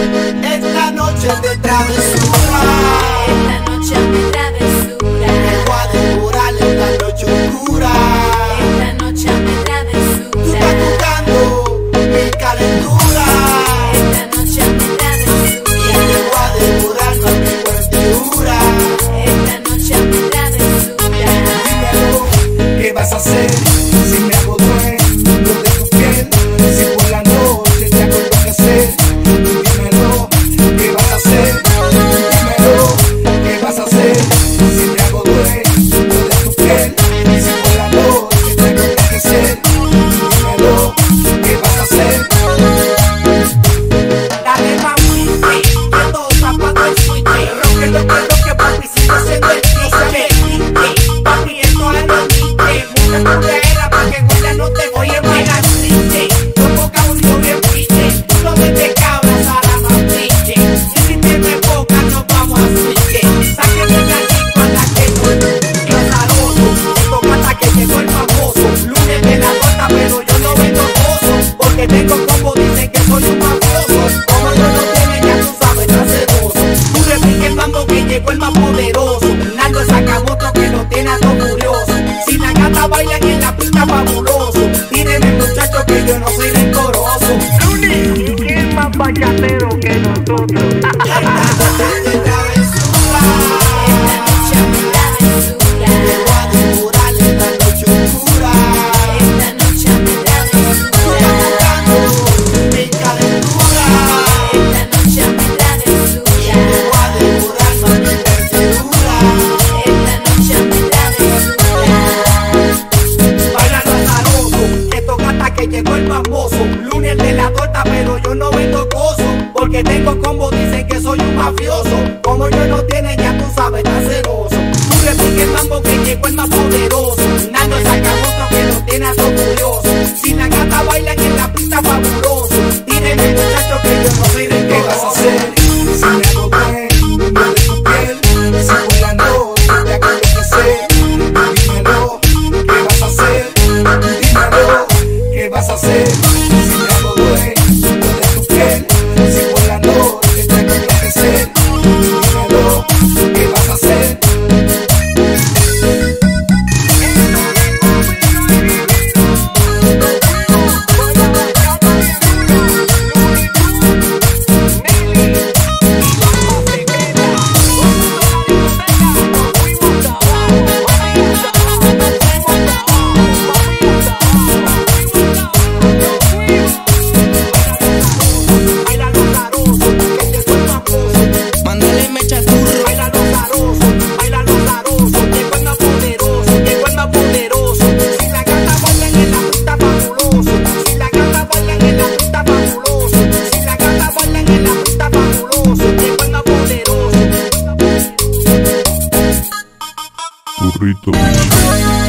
Esta noche de travesura, esta noche de travesura, me voy a devorar esta noche oscura. esta noche de travesura, Tú estás buscando mi calentura, esta noche de travesura, y me voy a devorar mi cuentura. esta noche de travesura. Dímelo, ¿qué vas a hacer si me hago dueño de tu piel? Si por la noche te hago enloquecer. Dímelo, ¿qué vas a hacer? Dímelo, ¿qué vas a hacer si me hago dueño de tu piel? Si por la noche te hago enloquecer. Dímelo, ¿qué vas a hacer? Dale mami, a todos zapatos el switch. Roque lo que papi sigue siendo el DJ. Papi esto es lo niche. Mucha correa pa' que huela no te voy a bailar triste. Como caudio bien piche. Tú no te cabras a la matriche. Y si tienes boca nos vamos a switch. Sáquenme el chico a la que no es azaroso. Esto pasa que llegó el famoso. Lunes de la torta pero yo no vendo gozo. Porque tengo como dicen que soy un mafioso. Como no lo tienen ya tú sabes, está celoso. Tú replica el mambo que llegó el más poderoso. Nando es Sakamoto que lo tiene a todo curioso. Si la gata bailan en la pista fabuloso. Tírenme muchachos que yo no soy rencoroso. Luni, ¿quién es más bachatero que nosotros? Esta noche de travesura, Esta noche de travesura, me voy a devorar esta noche oscura. esta noche de Tú estás travesura, buscando mi calentura, esta noche de travesura, me voy a devorar mi cuentura. esta noche de travesura. Baila lo azaroso, estos gatas que llegó el famoso. Lunes de la torta, pero yo no vendo coso. Porque tengo como dicen que soy un mafioso. Como yo no tienen, ya tú sabes, está celoso. Tú replica el mambo que llegó el más poderoso. Nando es Sakamoto que lo tiene a todo curioso. Si la gata bailan en la pista fabuloso. Tírenme muchachos que yo no soy rencoroso. ¿Qué vas a hacer si me hago dueño de tu piel? Si por la noche te hago enloquecer. Dímelo, ¿qué vas a hacer? Dímelo, ¿qué vas a hacer si me hago dueño de tu piel? Si por la noche te hago enloquecer. Dímelo, ¿qué vas a hacer? Baila lo zaroso, que llegó el famoso. Mándale mecha al turro. Baila lo zaroso, llegó el más poderoso, llegó el más poderoso. Si la gata bailan en la pista fabuloso, si la gata bailan en la pista fabuloso, si la gata bailan en la pista fabuloso, llegó el más poderoso. Burrito Michelle.